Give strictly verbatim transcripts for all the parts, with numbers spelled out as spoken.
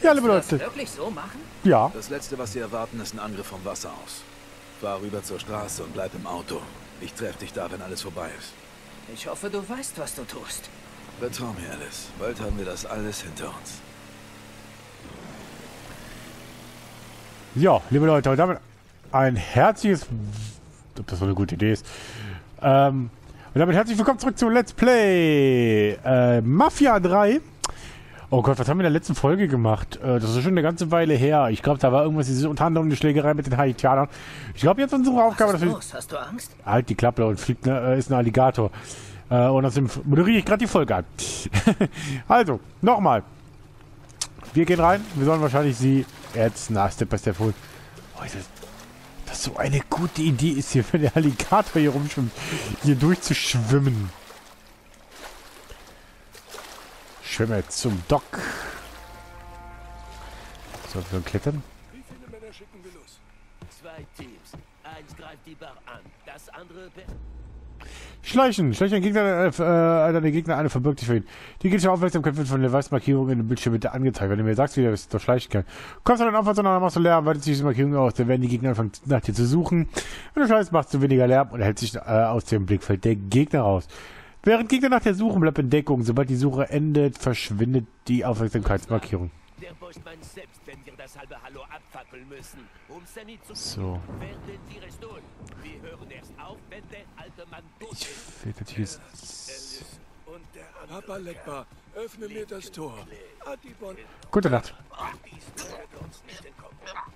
Ja, liebe Willst du Leute. das wirklich so machen? Ja. Das Letzte, was Sie erwarten, ist ein Angriff vom Wasser aus. Fahr rüber zur Straße und bleib im Auto. Ich treffe dich da, wenn alles vorbei ist. Ich hoffe, du weißt, was du tust. Vertrau mir, Alice. Bald haben wir das alles hinter uns. Ja, liebe Leute, und damit ein herzliches... Ob das so eine gute Idee ist. Ähm, und damit herzlich willkommen zurück zu Let's Play äh, Mafia drei. Oh Gott, was haben wir in der letzten Folge gemacht? Äh, das ist schon eine ganze Weile her. Ich glaube, da war irgendwas, diese, unter anderem eine Schlägerei mit den Haitianern. Ich glaube, jetzt unsere Aufgabe... Was ist dass wir, los? Hast du Angst? halt die Klappe und fliegt, ne, ist ein Alligator. Äh, und außerdem moderiere ich gerade die Folge an. Also, nochmal. Wir gehen rein. Wir sollen wahrscheinlich sie jetzt nach Step by Step holen. Oh, ist das, das so eine gute Idee ist hier, wenn der Alligator hier rumschwimmt, hier durchzuschwimmen. Schwimme zum Dock. So, wir klettern. Wie viele Männer schicken wir los? Zwei Teams. Eins greift die Bar an, das andere... Schleichen. Schleichen ein Gegner, äh, äh, einer der Gegner, eine verbirgt sich für ihn. Die gegnerische Aufmerksamkeit wird von der weißen Markierung in dem Bildschirm mit angezeigt. Wenn du mir sagst, wie du das doch schleichen kann. Kommst du dann Aufwärts und dann machst du Lärm, weitet sich diese Markierung aus. Dann werden die Gegner anfangen, nach dir zu suchen. Wenn du schleichst, machst du weniger Lärm und hältst dich äh, aus dem Blickfeld der Gegner raus. Während Gegner nach dir suchen, bleibt in Deckung. Sobald die Suche endet, verschwindet die Aufmerksamkeitsmarkierung. Der Boss meint selbst, wenn wir das halbe Hallo abfackeln müssen. Um Sammy zu So. werden wir es tun. Wir hören erst auf, wenn der alte Mann tot Ich ist. will natürlich... Und der andere Papa Leckbar, öffne mir das Tor. Adibon Gute Nacht. wird uns nicht entkommen.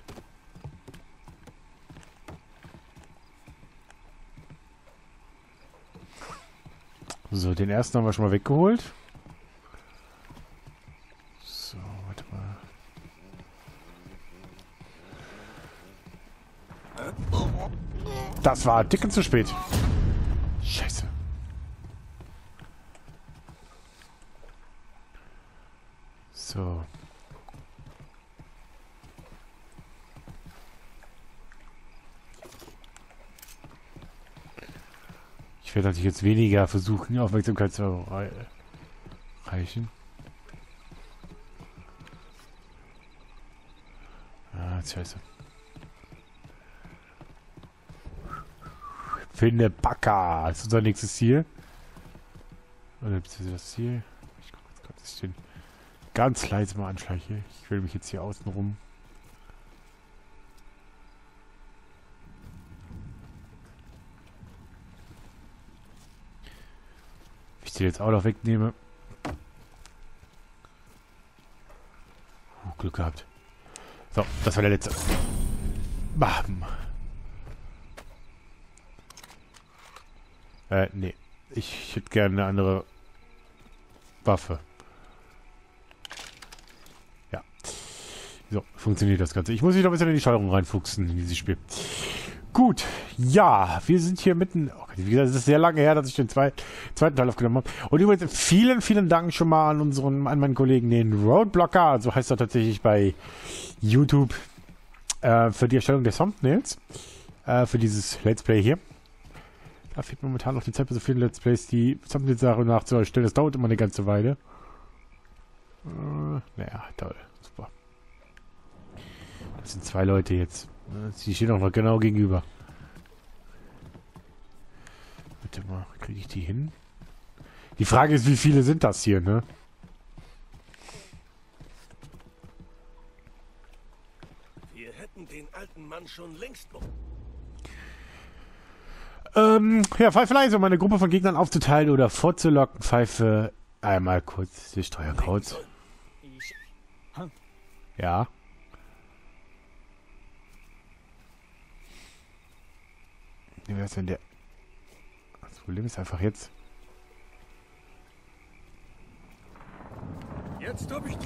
So, den ersten haben wir schon mal weggeholt. So, warte mal. Das war dicken zu spät. Scheiße. So. Ich werde natürlich jetzt weniger versuchen, Aufmerksamkeit zu erreichen. Ah, scheiße. Finde Bacca. Das ist unser nächstes Ziel. Oder beziehungsweise das Ziel. Ich gucke jetzt gerade, dass ich den ganz leise mal anschleiche. Ich will mich jetzt hier außen rum. Wenn ich den jetzt auch noch wegnehme. Oh, Glück gehabt. So, das war der letzte. Bam. Äh, nee. Ich hätte gerne eine andere Waffe. Ja. So, funktioniert das Ganze. Ich muss mich noch ein bisschen in die Steuerung reinfuchsen in dieses Spiel. Gut. Ja, wir sind hier mitten... Oh Gott, wie gesagt, es ist sehr lange her, dass ich den zweit, zweiten Teil aufgenommen habe. Und übrigens vielen, vielen Dank schon mal an unseren, an meinen Kollegen, den Roadblocker, also heißt er tatsächlich bei YouTube, äh, für die Erstellung der Thumbnails. Äh, für dieses Let's Play hier. Da fehlt momentan noch die Zeit für so viele Let's Plays, die Thumbnails nach zu erstellen. Das dauert immer eine ganze Weile. Äh, naja, toll. Super. Das sind zwei Leute jetzt. Die stehen auch noch genau gegenüber. Bitte mal, kriege ich die hin? Die Frage ist, wie viele sind das hier, ne? Wir hätten den alten Mann schon längst... Ähm, ja, Pfeife leise, um eine Gruppe von Gegnern aufzuteilen oder vorzulocken. Pfeife einmal kurz die Steuercodes. Ja. Wie wär's denn der... Das Problem ist einfach jetzt... Jetzt hab ich die.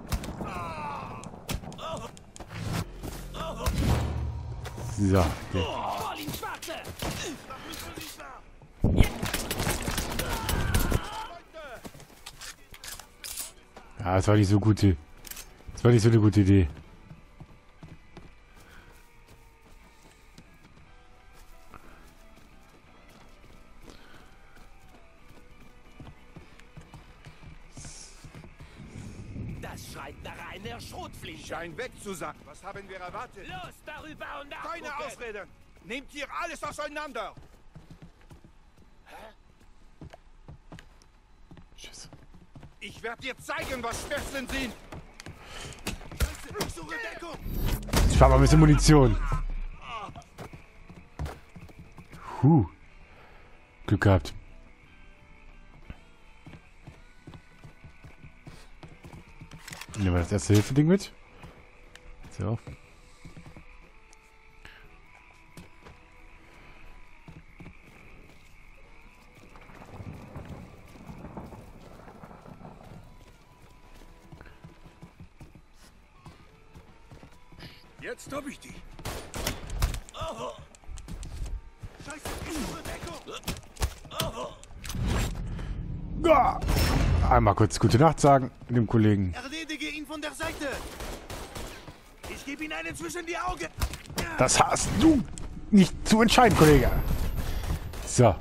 So. Der. Ja, das war nicht so gute. Das war nicht so eine gute Idee. Das schreit nach einer der Schrotflinte. Schein wegzusagen. Was haben wir erwartet? Los, darüber und nachgucken. Keine Ausreden. Nehmt hier alles auseinander. Tschüss. Ich werde dir zeigen, was Stöpseln sind. Ich suche Deckung. Ich fahr mal ein bisschen Munition. Huh. Glück gehabt. Nehmen wir das erste Hilfe-Ding mit. So. Jetzt hab ich die. Oh. Scheiße, ich suche Deckung. Oh. Ah. Einmal kurz gute Nacht sagen dem Kollegen. Erledige ihn von der Seite. Ich gebe ihm einen zwischen die Augen. Das hast du nicht zu entscheiden, Kollege. So.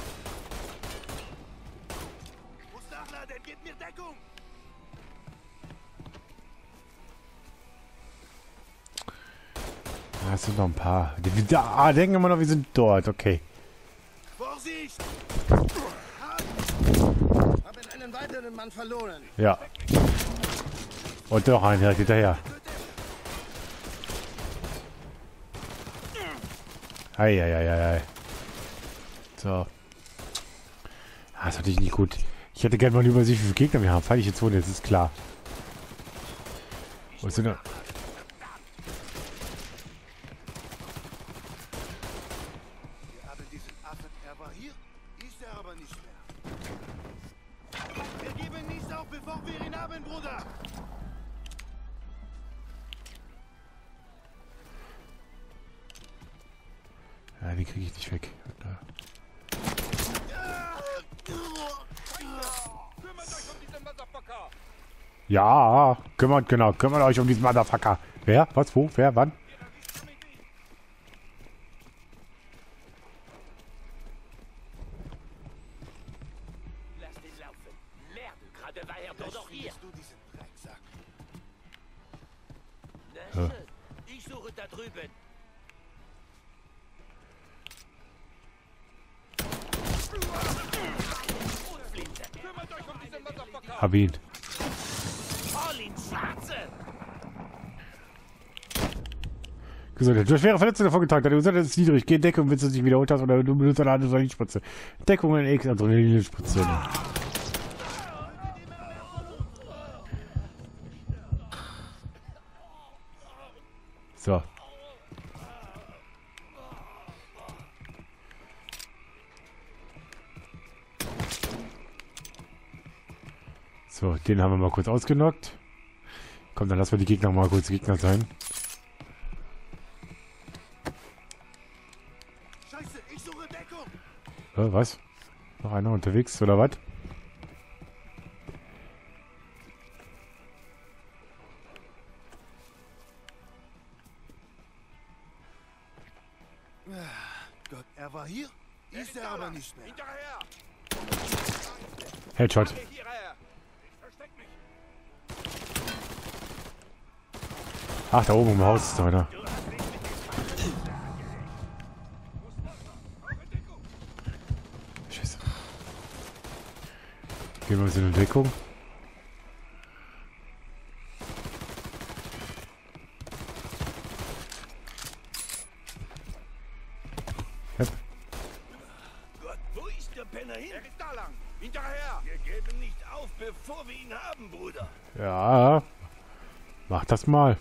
Muss nachladen, gib mir Deckung. Da sind noch ein paar. Die, die, ah, denken immer noch, wir sind dort. Okay. Vorsicht! Haben einen weiteren Mann verloren. Ja. Und noch einen direkt hinterher. Eieieiei. So. Ah, das ist natürlich nicht gut. Ich hätte gerne mal eine Übersicht, wie viele Gegner wir haben. Fall ich jetzt wohl, jetzt ist klar. Wo sind wir? Wir haben diesen Affen. Er war hier, ist er aber nicht mehr. Wir geben nicht auf, bevor wir ihn haben, Bruder. Ja, den kriege ich nicht weg. Kümmert euch um diesen Motherfucker. Ja, kümmert, genau, kümmert euch um diesen Motherfucker. Wer? Was? Wo? Wer? Wann? Lass den laufen. Merde, gerade war er doch noch hier. Du diesen Drecksack. Na schön. Ich suche da drüben. Schrotflinte. Kümmert euch um diesen Motherfucker. Hab ihn. Voll ins Schwarze. Gesundheit. Du hast schwere Verletzungen davon getragen. Deine Gesundheit ist niedrig. Geh in Deckung, wenn du es nicht wiederholt hast oder du benutzt eine Adrenalinspritze. Deckung in X, Adrenalinspritze. So. So, den haben wir mal kurz ausgenockt. Komm, dann lassen wir die Gegner mal kurz Gegner sein. Scheiße, ich suche Deckung. Äh, was? Noch einer unterwegs, oder was? Gott, er war hier, ist er aber nicht mehr. Hinterher! Headshot. Hierher! Ich versteck mich! Ach, da oben im Haus ist noch einer. Scheiße. Gehen wir uns in Deckung. Yep. Gott, wo ist der Penner hin? Er ist da lang! Hinterher! Wir geben nicht auf, bevor wir ihn haben, Bruder! Ja. Mach das mal.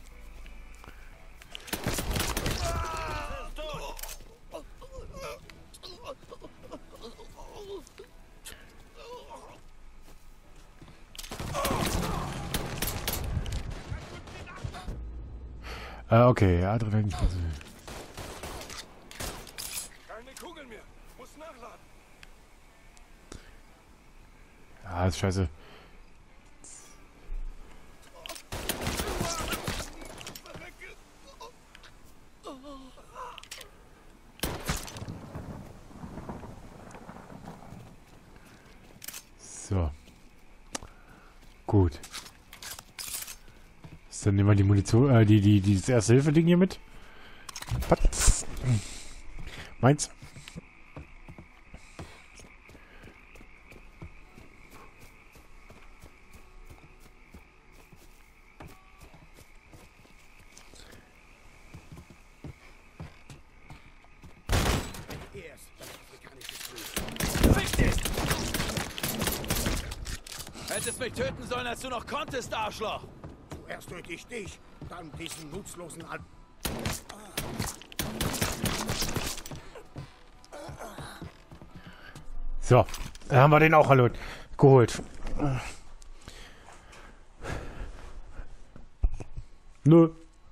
Äh, okay, Adrenalin. Keine Kugeln mehr! Muss nachladen! Ja, ist scheiße. So. Gut. Dann nehmen wir die Munition, äh, die, die, dieses Erste-Hilfe-Ding hier mit. Was? Meins. Hättest mich töten sollen, als du noch konntest, Arschloch! Zuerst töte ich dich, dann diesen nutzlosen Al... So, dann haben wir den auch erlöst. Geholt. Nö.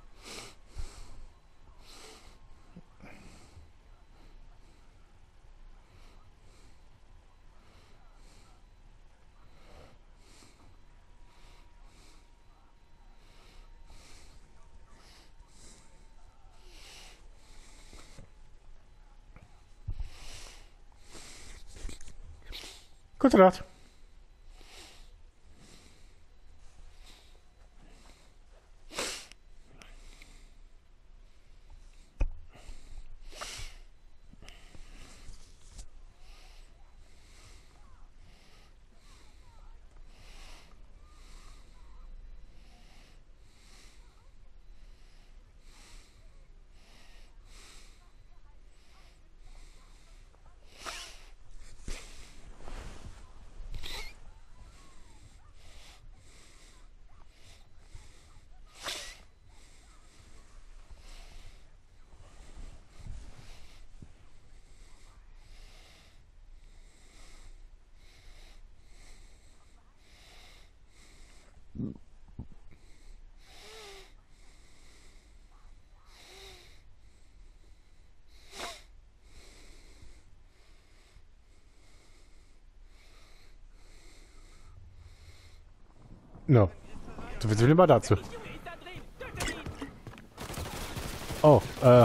Gute Nacht. No. So viel will immer dazu. Oh, äh.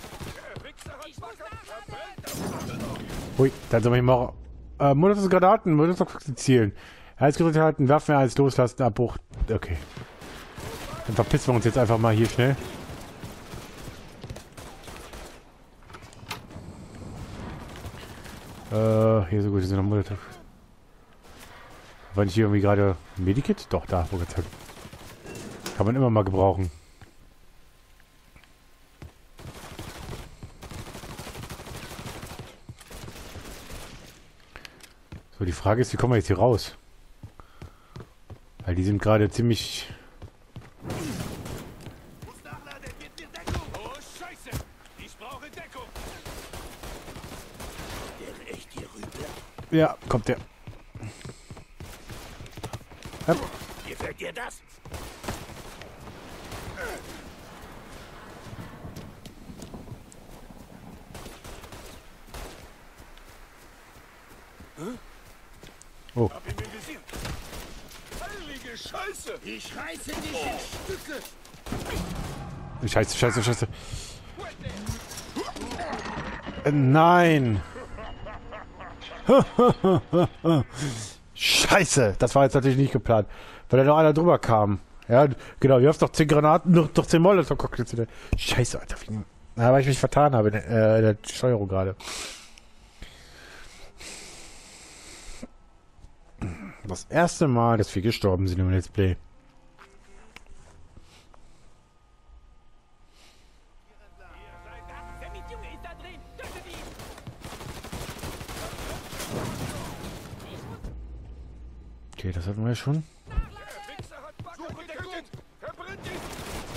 Hui, dann soll ich mal äh, Monats Granaten, Monats zielen. Eins gedrückt halten, Waffen eins loslassen, Abbruch. Okay. Dann verpissen wir uns jetzt einfach mal hier schnell. Äh, hier so gut, hier sind noch Monate. War nicht hier irgendwie gerade ein Medikit? Doch, da, wo geht's halt. Kann man immer mal gebrauchen. So, die Frage ist, wie kommen wir jetzt hier raus? Weil die sind gerade ziemlich... Oh, Scheiße! Ich brauche Deckung! Der echt hier rüber. Ja, kommt der. Hopp. Gefällt dir das? Oh. Hab ihn im Visier! Heilige Scheiße! Ich reiße dich in Stücke. Scheiße, scheiße, scheiße. Äh, nein! Scheiße! Das war jetzt natürlich nicht geplant. Weil da noch einer drüber kam. Ja, genau, du hast doch zehn Granaten, noch, doch zehn Molotov-Cocktails. Scheiße, Alter. Wie, na, weil ich mich vertan habe in der, äh, der Steuerung gerade. Das erste Mal, dass wir gestorben sind im Let's Play. Okay, das hatten wir ja schon. Der Wichser hat Bagger getötet! Verbrennt ihn!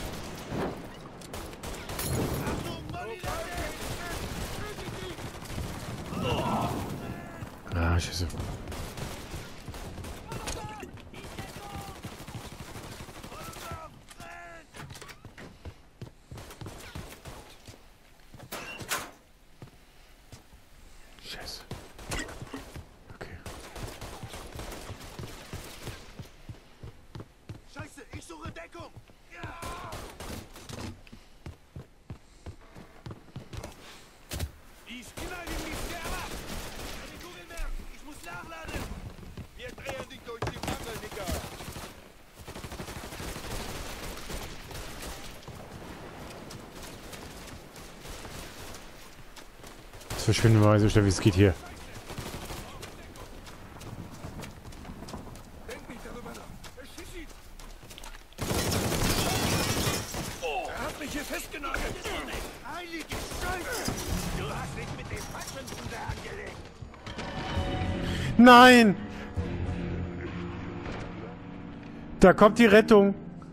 Ah, scheiße. Scheiße. Okay. Scheiße, ich suche Deckung. Ich knall ihn nicht mehr ab! Keine Kugel mehr! Ich muss nachladen! Wir drehen dich durch die Mangel, Digga! verschwinde mal so schnell wie es geht hier. Denk nicht darüber nach. Erschieß ihn. Er hat mich hier festgenagelt. Heilige Scheiße. Du hast dich mit dem falschen Bruder angelegt. Nein! Da kommt die Rettung.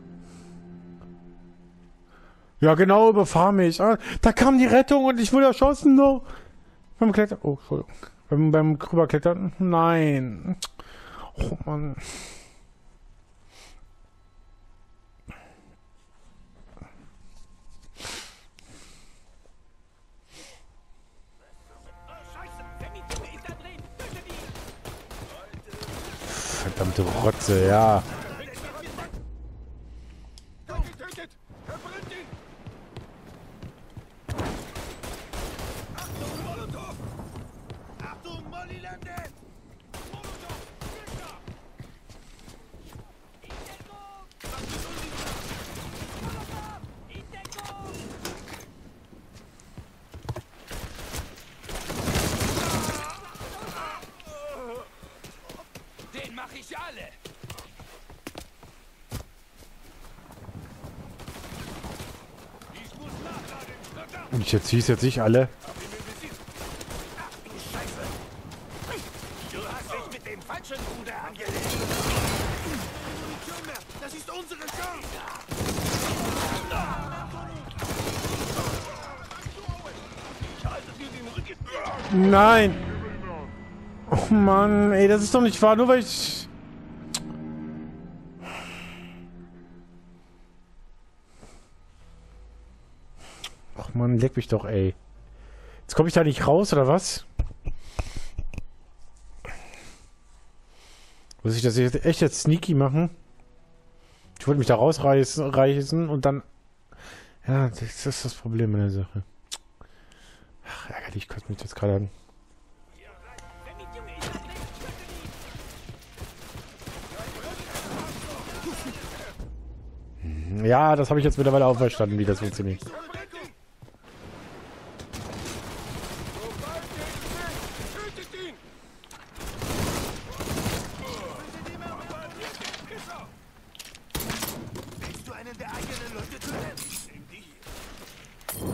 Ja, genau, überfahr mich. Ah, da kam die Rettung und ich wurde erschossen. No. Beim Klettern. Oh, Entschuldigung. Beim, beim Rüberklettern. Nein. Oh, Mann. Verdammte Rotze, ja. Getötet. Verbrennt ihn. Achtung, Molotow. Achtung, Molly landet. Molotow. Finger. Den mach ich alle. Ich muss nachladen. Verdammt. Und ich erziehe es jetzt nicht alle. Hab ihn im Visier. Ach du Scheiße. Du hast dich mit dem falschen Bruder angelegt. Junge, das ist unsere Chance. Ich halte dir den Rücken. Nein! Oh Mann, ey, das ist doch nicht wahr, nur weil ich... Ach Mann, leck mich doch, ey. Jetzt komme ich da nicht raus, oder was? Muss ich das jetzt echt jetzt sneaky machen? Ich wollte mich da rausreißen reißen und dann... Ja, das ist das Problem in der Sache. Ach, ärgerlich, kotzt mich jetzt gerade an. Ja, das habe ich jetzt mittlerweile auch verstanden, wie das funktioniert. Verbrennt ihn. Sobald ihr ihn seht, tötet ihn. Willst du einen der eigenen Leute töten? Nimm die hier.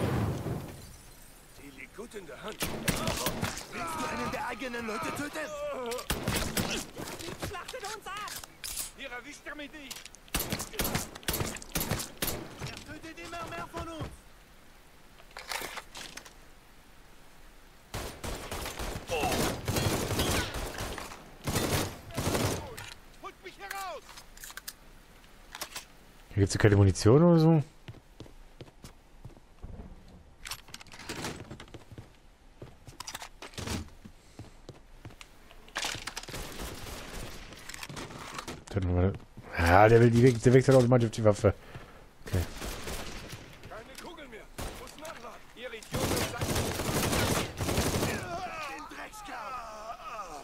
Die liegt gut in der Hand. Willst du einen der eigenen Leute töten? Schlachtet uns ab. Hier erwischt er mich nicht. Er tötet immer mehr von uns. Holt mich heraus! Hier gibt es keine Munition oder so? Dann war ja, der will die, der wechselt automatisch auf die Waffe. Okay. Keine Kugel mehr. Muss nachladen. Ihr Idioten seid... Den Dreckskerl!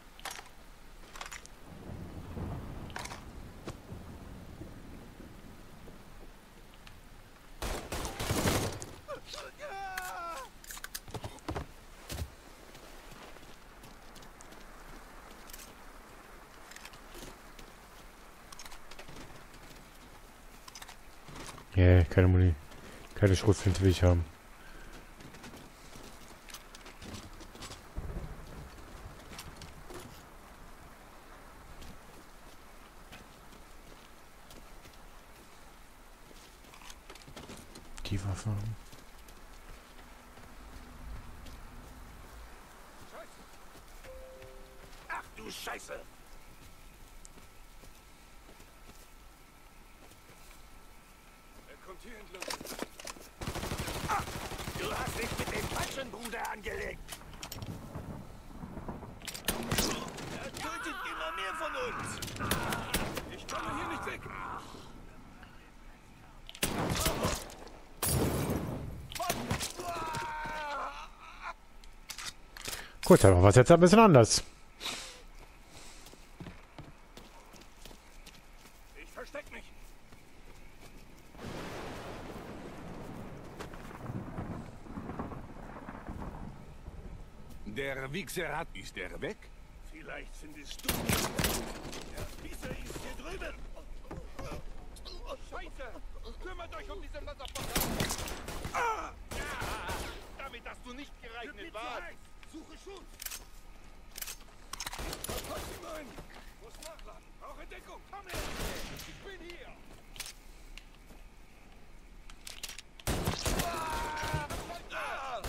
Yeah, keine Muni. Keine Schrotflinte will ich haben. Die Waffe haben. Ach du Scheiße! Er kommt hier entlang. Ah, du hast dich mit dem falschen Bruder angelegt. Er tötet immer mehr von uns. Ich komme hier nicht weg. Gut, dann machen wir es jetzt ein bisschen anders. Ich versteck mich. Der Wichser hat... Ist er weg? Vielleicht findest du... Der Wichser ist hier drüben. Oh, Scheiße! Kümmert euch um diesen Wasserpotter. Ah! Ja! Damit hast du nicht gerechnet, was? Suche Schutz! Mann! Muss nachladen! Brauche Deckung! Komm her! Ich bin hier! Ah! Ah!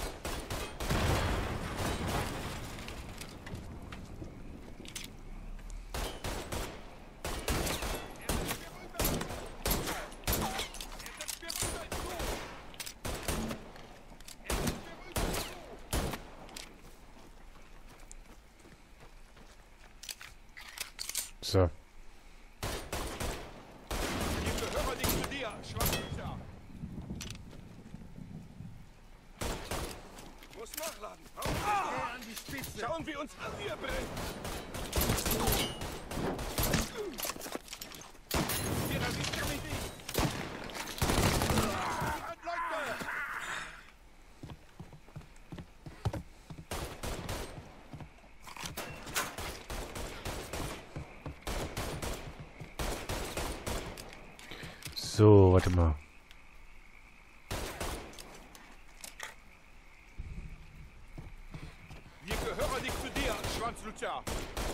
So. Ich gehöre nicht zu dir, Schwachsinn. Muss nachladen. Ah! An die Spitze. Schauen wir uns an, wie er brennt. Hier erwischt er mich nicht. Ah! Leute! So, warte mal. Wir gehören nicht zu dir, Schwanzlutscher.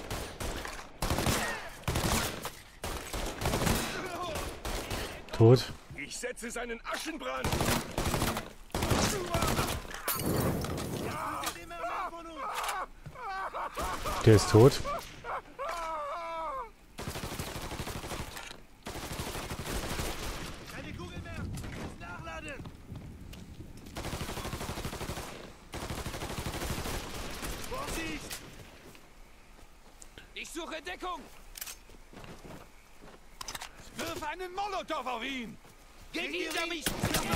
Tot. Ich setze seinen Aschenbrand. Der ist tot. Keine Kugel mehr. Muss nachladen. Vorsicht! Ich suche Deckung! Wirf einen Molotow auf ihn! Gegen ihn, der mich...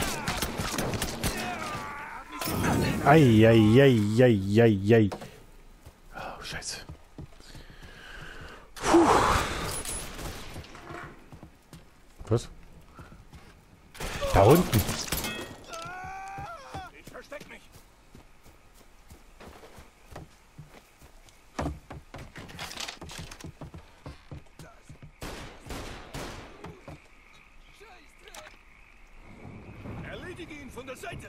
Eieieiei. Oh, scheiße. Puh. Was? Da unten. Ich versteck mich! Erledige ihn von der Seite!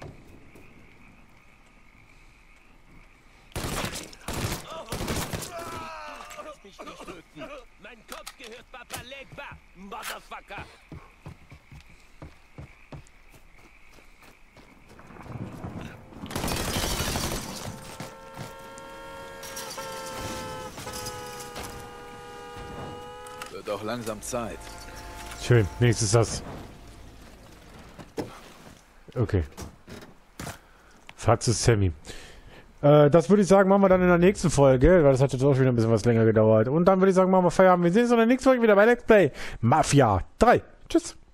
mich nicht töten. Mein Kopf gehört Papa Legba, Motherfucker. Wird auch langsam Zeit. Schön, wenigstens das. Okay. Fakt ist Sammy. Äh, das würde ich sagen, machen wir dann in der nächsten Folge, weil das hat jetzt auch wieder ein bisschen was länger gedauert. Und dann würde ich sagen, machen wir Feierabend. Wir sehen uns in der nächsten Folge wieder bei Let's Play Mafia drei. Tschüss.